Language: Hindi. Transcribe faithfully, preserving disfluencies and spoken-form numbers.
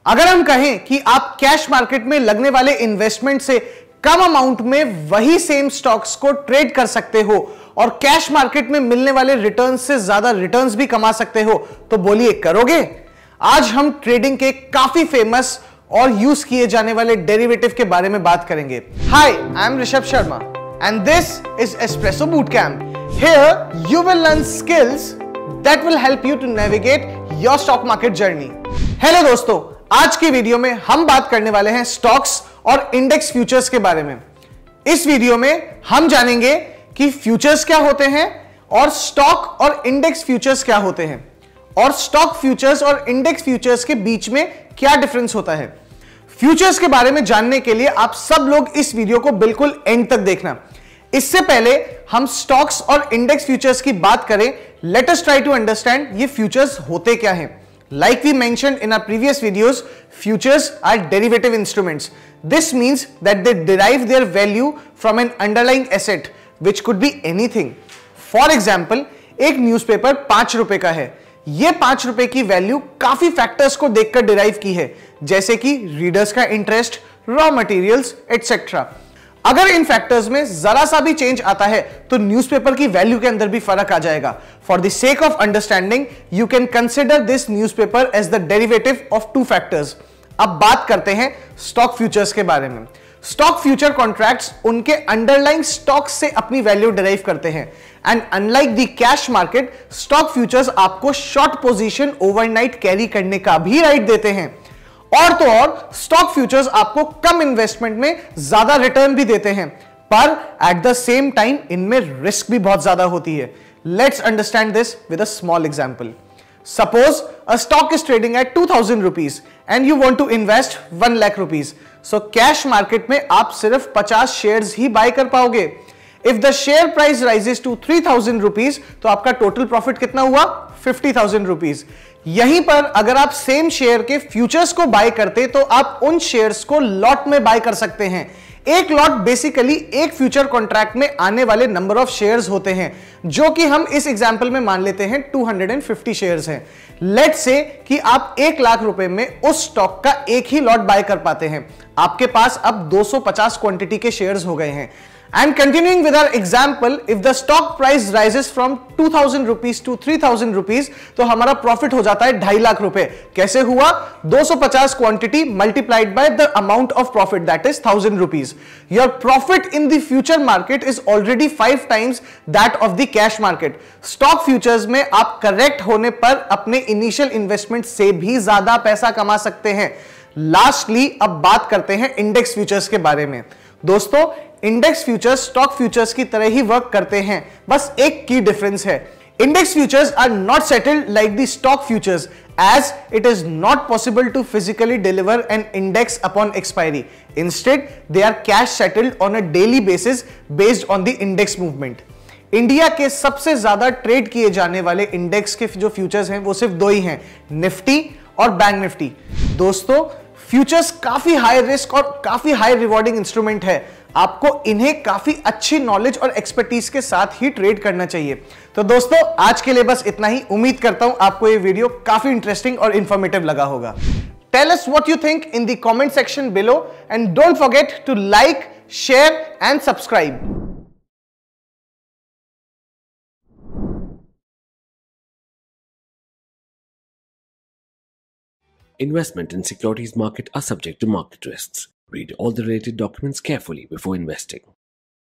अगर हम कहें कि आप कैश मार्केट में लगने वाले इन्वेस्टमेंट से कम अमाउंट में वही सेम स्टॉक्स को ट्रेड कर सकते हो और कैश मार्केट में मिलने वाले रिटर्न से ज्यादा रिटर्न्स भी कमा सकते हो, तो बोलिए करोगे? आज हम ट्रेडिंग के काफी फेमस और यूज किए जाने वाले डेरिवेटिव के बारे में बात करेंगे। Hi, I am Rishabh Sharma and this is espresso boot camp. Here you will learn skills that will help you to navigate your stock market journey. Hello दोस्तों, आज की वीडियो में हम बात करने वाले हैं स्टॉक्स और इंडेक्स फ्यूचर्स के बारे में। इस वीडियो में हम जानेंगे कि फ्यूचर्स क्या होते हैं और स्टॉक और इंडेक्स फ्यूचर्स क्या होते हैं और स्टॉक फ्यूचर्स और इंडेक्स फ्यूचर्स के बीच में क्या डिफरेंस होता है। फ्यूचर्स के बारे में जानने के लिए आप सब लोग इस वीडियो को बिल्कुल एंड तक देखना। इससे पहले हम स्टॉक्स और इंडेक्स फ्यूचर्स की बात करें, let us try to understand ये फ्यूचर्स होते क्या हैं। Like we mentioned in our previous videos, futures are derivative instruments. This means that they derive their value from an underlying asset, which could be anything. For example, एक न्यूज़पेपर पांच रुपए का है। ये पांच रुपए की वैल्यू काफी फैक्टर्स को देखकर डिराइव की है, जैसे कि रीडर्स का इंटरेस्ट, रॉ मटेरियल्स एटसेट्रा। अगर इन फैक्टर्स में जरा सा भी चेंज आता है तो न्यूज़पेपर की वैल्यू के अंदर भी फर्क आ जाएगा। For the sake of understanding you can consider this newspaper as the derivative of two factors. अब बात करते हैं स्टॉक फ्यूचर्स के बारे में। स्टॉक फ्यूचर कॉन्ट्रैक्ट्स उनके अंडरलाइंग स्टॉक से अपनी वैल्यू डिराइव करते हैं and unlike the cash market, stock futures आपको शॉर्ट पोजीशन ओवरनाइट कैरी करने का भी राइट देते हैं। और तो और स्टॉक फ्यूचर्स आपको कम इन्वेस्टमेंट में ज्यादा रिटर्न भी देते हैं, पर एट द सेम टाइम इनमें रिस्क भी बहुत ज्यादा होती है। Let's understand this with a small example. Suppose a stock is trading at two thousand rupees and you want to invest one lakh rupees. So cash market में आप सिर्फ पचास शेयर्स ही बाय कर पाओगे। If the share price rises to three thousand rupees तो आपका टोटल प्रॉफिट कितना हुआ? Fifty thousand rupees. यहीं पर अगर आप सेम शेयर के फ्यूचर्स को बाय करते तो आप उन शेयर्स को लॉट में बाय कर सकते हैं। एक लॉट बेसिकली एक फ्यूचर कॉन्ट्रैक्ट में आने वाले नंबर ऑफ शेयर्स होते हैं, जो कि हम इस एग्जांपल में मान लेते हैं टू हंड्रेड फिफ्टी शेयर्स हैं। लेट्स से कि आप एक लाख रुपए में उस स्टॉक का एक ही लॉट बाय कर पाते हैं। आपके पास अब दो सौ पचास क्वांटिटी के शेयर्स हो गए हैं। And continuing with our example, if the stock price rises from two thousand rupees to three thousand rupees, तो हमारा प्रॉफिट हो जाता है ढाई लाख रुपए। कैसे हुआ? दो सौ पचास quantity multiplied by the amount of profit, that is thousand rupees. Your profit in the future market is already five times that of the cash market. Stock futures में आप करेक्ट होने पर अपने इनिशियल इन्वेस्टमेंट से भी ज्यादा पैसा कमा सकते हैं। लास्टली अब बात करते हैं इंडेक्स फ्यूचर्स के बारे में। दोस्तों, इंडेक्स फ्यूचर्स स्टॉक फ्यूचर्स की तरह ही वर्क करते हैं, बस एक की डिफरेंस है। Index futures are not settled like the stock futures as it is not possible to physically deliver an index upon expiry. Instead, they are cash settled on a daily basis based on the index movement. India के सबसे ज्यादा ट्रेड किए जाने वाले इंडेक्स के जो फ्यूचर्स हैं वो सिर्फ दो ही हैं, निफ्टी और बैंक निफ्टी। दोस्तों, फ्यूचर्स काफी हाई रिस्क और काफी हाई रिवॉर्डिंग इंस्ट्रूमेंट है। आपको इन्हें काफी अच्छी नॉलेज और एक्सपर्टीज के साथ ही ट्रेड करना चाहिए। तो दोस्तों, आज के लिए बस इतना ही। उम्मीद करता हूं आपको ये वीडियो काफी इंटरेस्टिंग और इंफॉर्मेटिव लगा होगा। Tell us what you think in the comment section below and don't forget to like, share and subscribe. Investment in securities market are subject to market risks. Read all the related documents carefully before investing.